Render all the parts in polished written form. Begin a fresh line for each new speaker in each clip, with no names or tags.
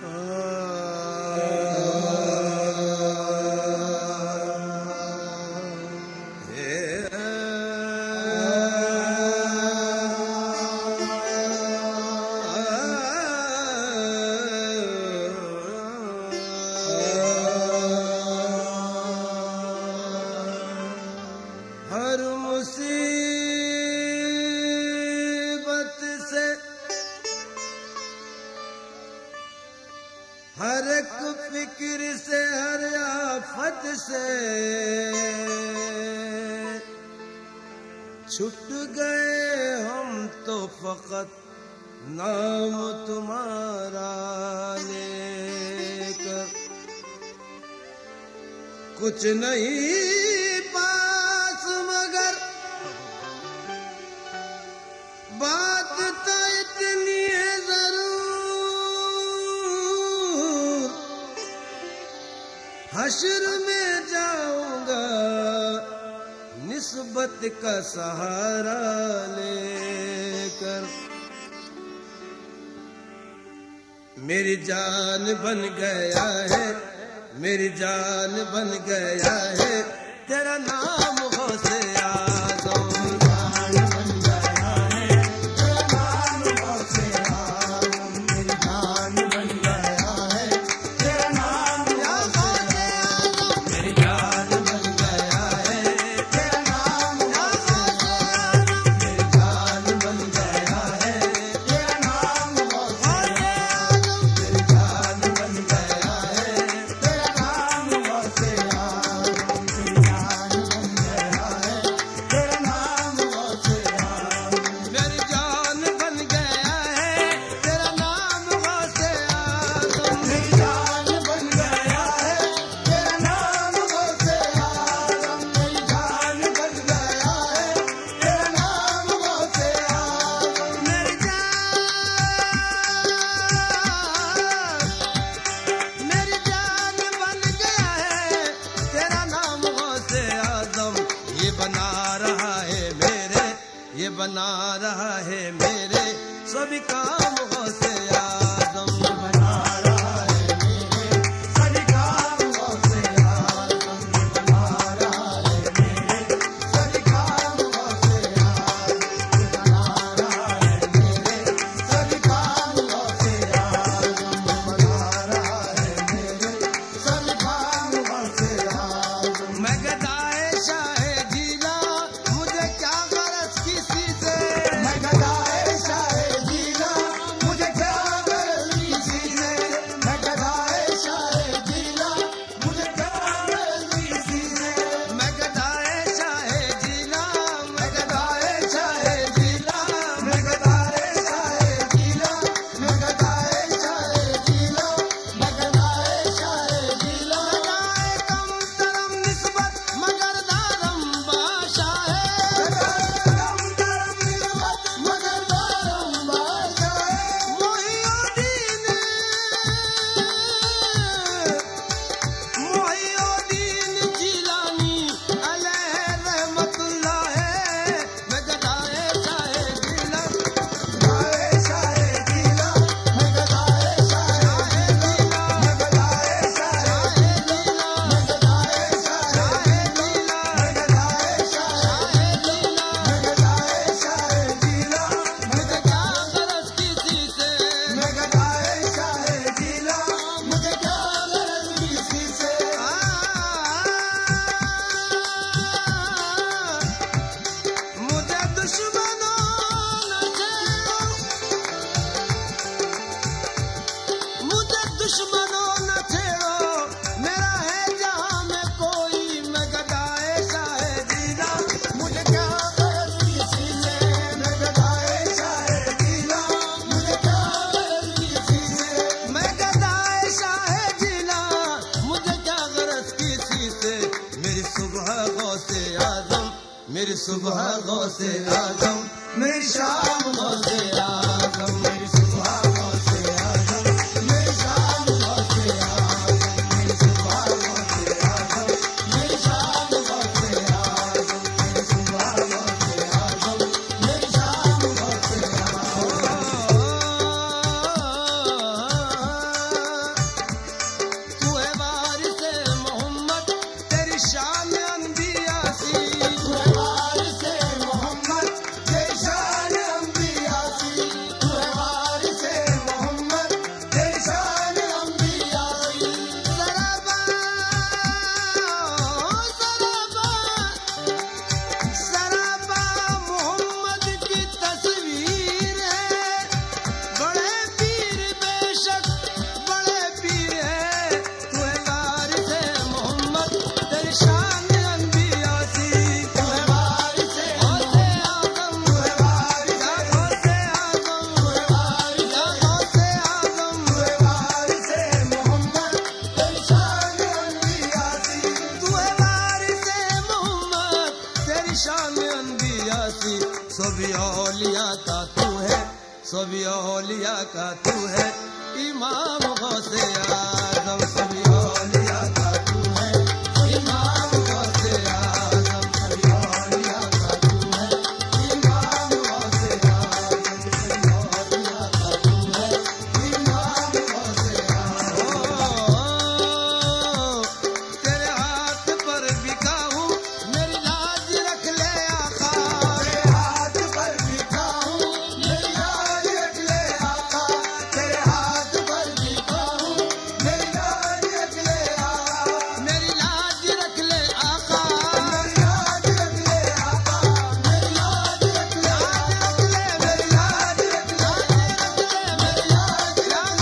हर एक फिक्र से हर आफत से छूट गए हम तो फकत नाम तुम्हारा लेकर। कुछ नहीं पास मगर बात तो इतनी है जरूर, हश्र में जाऊंगा निस्बत का सहारा लेकर। मेरी जान बन गया है, मेरी जान बन गया है तेरा नाम गौसे आज़म। बना रहा है मेरे सभी काम गौसे आज़म। बना रहा है मेरे सभी काम गौसे आज़म। बना रहा है मेरे सभी काम गौसे आज़म। बना रहा है मेरे सभी काम गौसे आज़म। बना रहा है मेरे सभी काम गौसे आज़म। मैं गदाए शाहे जीला मुझे क्या मेरी सुबह गौसे आज़म, मेरी शाम गौसे आज़म। मेरी सुबह गौसे आज़म, मेरी शाम गौसे आज़म। मेरी सुबह गौसे आज़म, मेरी शाम गौसे आज़म। मेरी सुबह गौसे आज़म, मेरी शाम गौसे आज़म। सभी औलिया का तू है इमाम गौसे आजम, सभी औलिया का तू है इमाम गौसे आजम, सभी औलिया का तू है इमाम गौसे आजम, सभी औलिया का तू है इमाम गौसे आजम। तेरे हाथ पर बिका हूँ मेरी लाज रख ले आका, तेरे हाथ पर बिका हूँ मेरी लाज रख ले आका, तेरे हाथ पर बिका हूँ मेरी लाज रख ले आका, मेरी लाज रख ले आका, मेरी लाज रख ले आका, मेरी लाज रख ले, मेरी लाज रख ले, मेरी लाज रख ले, मेरी लाज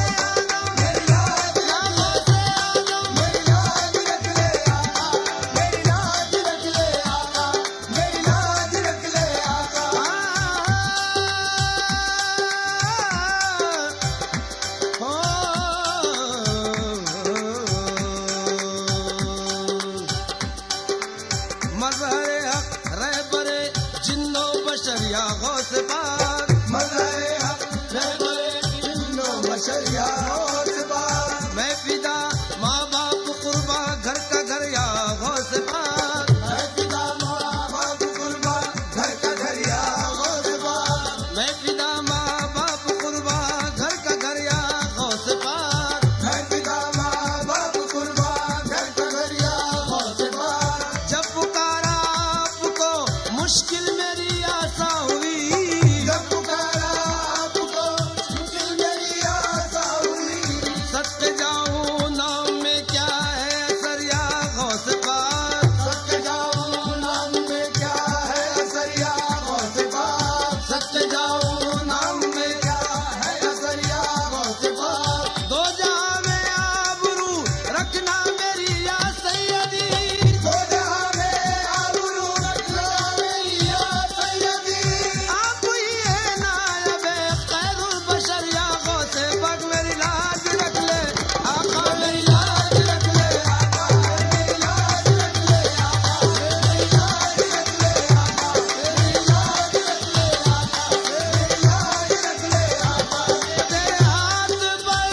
मज़हरे हक रहबरे जिन्नो बशरिया गौसे पाक, मज़हरे हक रहबरे जिन्नो बशरिया गौसे पाक, मैं फिदा माँ बाप कुर्बा घर का घर या गौसे पाक, मैं फिदा माँ बाप कुर्बा घर का घर या गौसे पाक, मैं फिदा माँ बाप कुर्बा घर का घर या गौसे पाक, मैं फिदा माँ बाप कुर्बा घर का घर या गौसे पाक। जब पुकारा आपको मुश्किल मेरी आशा हुई, जब पुकारा आपको मुश्किल मेरी आशा हुई, सत्य जाऊं नाम में क्या है असर या गौसे पाक, सत्य जाऊं नाम में क्या है असर या गौसे पाक, सत्य जाऊं नाम में क्या है असर या गौसे पाक। दो जहां में आबरू रखना मेरी या सैयदी, दो जहां में आबरू रखना मेरी या सैयदी, आप ही है नायबे खैरुल बशर या गौसे पाक, मेरी लाज रख ले आका, मेरी लाज रख ले आका, मेरी लाज रख ले आका, मेरी लाज रख ले आका, मेरी लाज रख ले आका, मेरी लाज रख ले आका। तेरे हाथ पर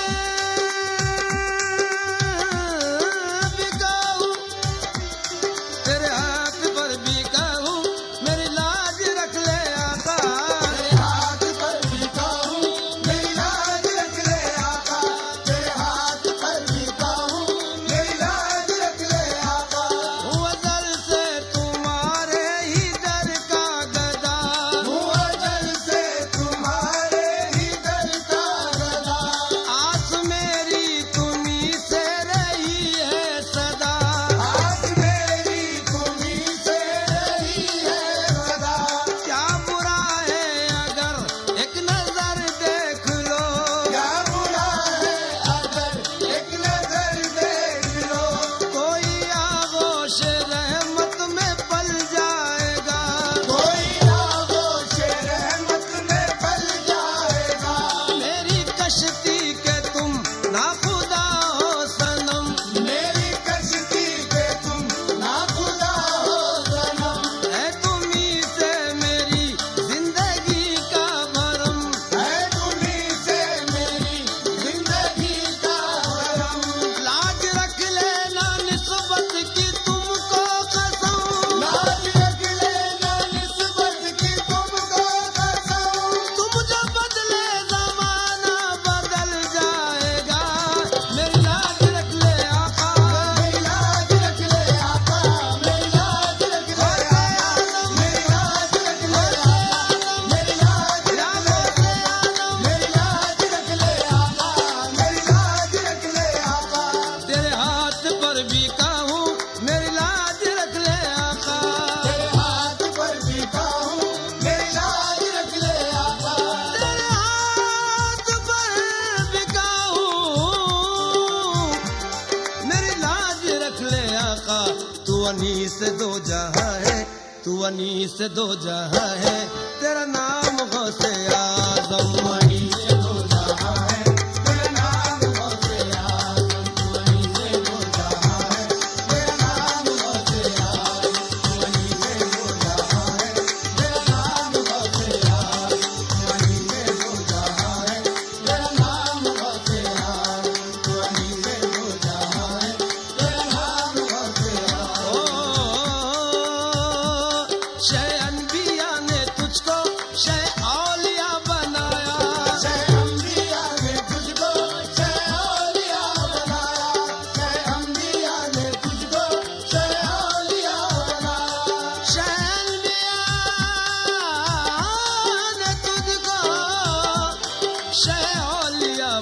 बिका हूँ, तेरे हाथ पर बिका हूँ मेरी लाज रख ले आका, तेरे हाथ पर बिका हूँ मेरी लाज रख ले आका, तेरे हाथ पर बिका हूँ मेरी लाज रख ले आका। हूँ अज़ल से तुम्हारे ही दर का गदा, हूँ अज़ल से तुम्हारे ही दर का गदा, आस मेरी तुम्हीं से रही है सदा, आस मेरी तुम्हीं से रही है सदा। क्या बुरा है अगर एक नजर देख लो, क्या बुरा है अगर एक नजर देख लो, कोई आगोश रहमत में पल जाएगा, कोई आगोश रहमत में पल जाएगा। मेरी कश्ती के तुम नाखुदा हो सनम, मेरी कश्ती के तुम नाखुदा हो सनम, है तुम्हीं से मेरी जिंदगी का भरम, है तुम्हीं से मेरी जिंदगी का भरम। लाज रख लेना निस्बत की तुमको कसम, लाज रख लेना निस्बत की तुमको कसम, तुम जो बदले जमाना बदल जाएगा। मेरी लाज रख ले आका, मेरी लाज रख ले आका, मेरी लाज रख ले आका, मेरी लाज रख ले आका, मेरी लाज रख ले आका, मेरी लाज रख ले आका, मेरी लाज रख ले आका। तेरे हाथ पर बिका हूँ मेरी लाज रख ले आका, तेरे हाथ पर बिका हूँ मेरी लाज रख ले आका, तेरे हाथ पर बिका हूँ मेरी लाज रख ले आका। तू अनीस दो जहां है, तू अनीस दो जहां है, तेरा नाम गौसे आजम, अनीस दो जहां है, तेरा नाम गौसे आजम, तू अनीस दो जहां है, तेरा नाम गौसे आजम, तू अनीस दो जहां है, तेरा नाम गौसे आजम, तू अनीस दो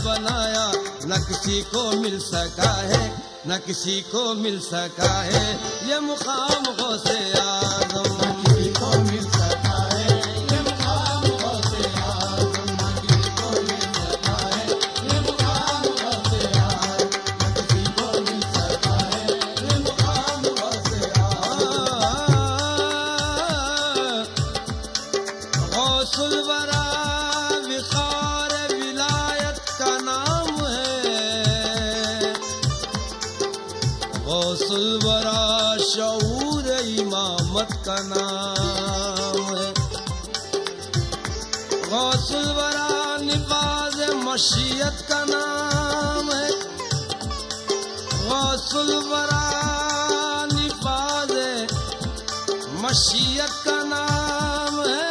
बनाया, न किसी को मिल सका है, न किसी को मिल सका है ये मुकाम गौसे आज़म। न किसी को मिल सका है ये मुकाम गौसे आज़म, न किसी को मिल सका है ये मुकाम गौसे आज़म, न किसी को मिल सका है ये मुकाम गौसे आज़म। गौसुल वरा विकार विलायत का नाम है, गौसुल वरा शऊर इमामत का नाम है, गौसुल वरा निफाज मशीयत का नाम है, गौसुल वरा निफाज मशीयत का नाम है,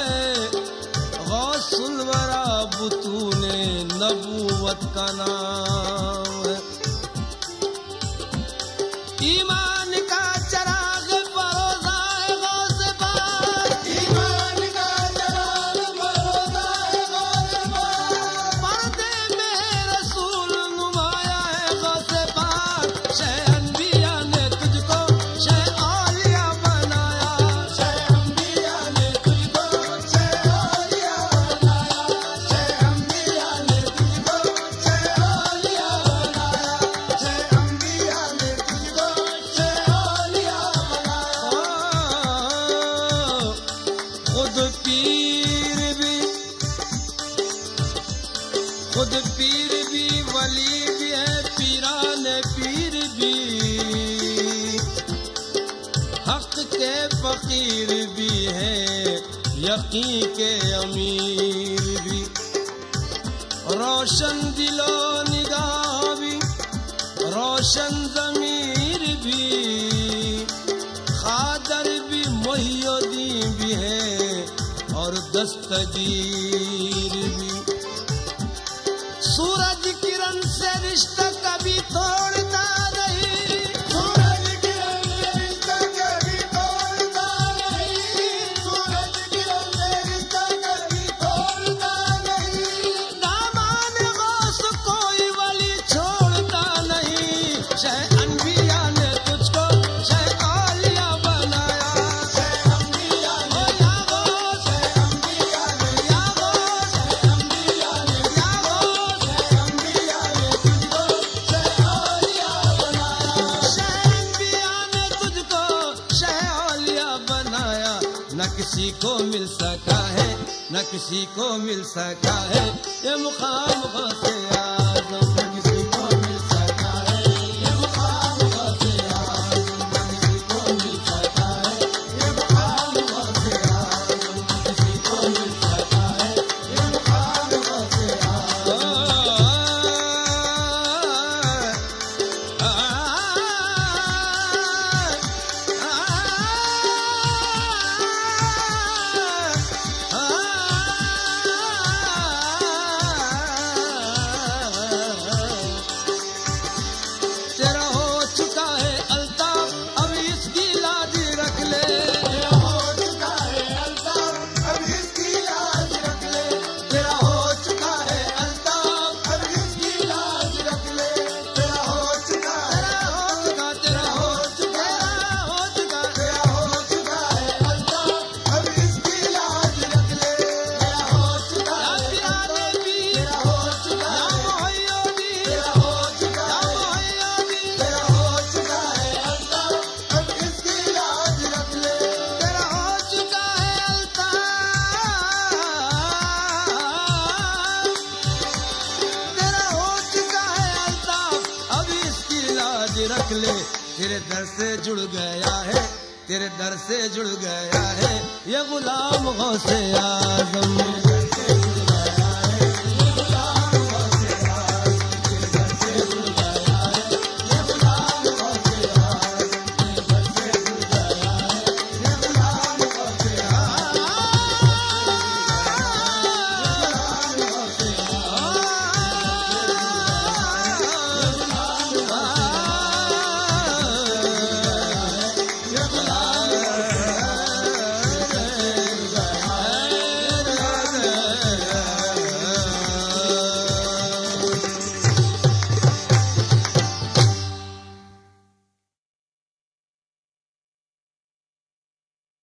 गौसुल वरा बुतूने नबूवत का नाम है। ईमान का चराग फरोजा है गौसे पाक, ईमान का चराग फरोजा है गौसे पाक, पर्दे में रसूल नुमाया है गौसे पाक, शह अंबिया ने तुझको शह औलिया बनाया, शह अंबिया ने तुझको शह औलिया बनाया, शह अंबिया ने तुझको शह औलिया बनाया, शह अंबिया ने तुझको शह औलिया बनाया। खुद पीर भी, खुद पीर भी वली भी है, पीरान पीर भी, हक के फकीर भी है, यकीन के अमीर भी, रोशन दिलो निगाह भी, रोशन ज़मीर भी, खादर भी मोहिउद्दीन भी है और दस्तगीर भी। सूरज किरण से रिश्ता कभी तोड़ता नहीं, सूरज किरण से रिश्ता कभी तोड़ता नहीं, सूरज किरण से रिश्ता कभी तोड़ता नहीं, दामान गौस कोई वली छोड़ता नहीं, शह अनबिया ने तुझको शह औलिया बनाया, शह अंबिया ने या गौस, शह अंबिया ने या गौस, शह अंबिया ने या गौस, शह अंबिया ने तुझको शह औलिया बनाया, शह अंबिया ने तुझको शह औलिया बनाया। न किसी को मिल सका है, न किसी को मिल सका है ये मुकाम गौसे आज़म, न किसी को मिल सका है ये मुकाम गौसे आज़म, न किसी को मिल सका है ये मुकाम गौसे आज़म, न किसी को मिल सका है ये मुकाम गौसे तेरा हो चुका है अल्ताफ अब इसकी लाज रख ले, तेरा हो चुका है अल्ताफ अब इसकी लाज रख ले, तेरा हो चुका है अल्ताफ अब इसकी लाज रख ले, तेरा हो चुका है, तेरा हो चुका, तेरा हो चुका, तेरा हो चुका है अल्ताफ अब इसकी लाज रख ले, तेरा हो चुका है, तेरा हो चुका है, तेरा हो चुका है, तेरा हो चुका है अल्ताफ अब इसकी लाज रख ले, तेरा हो चुका है अल्ताफ, तेरा हो चुका है अल्ताफ अब इसकी लाज रख ले। तेरे दर से जुड़ गया है, तेरे दर से जुड़ गया है ये गुलाम गौसे आज़म।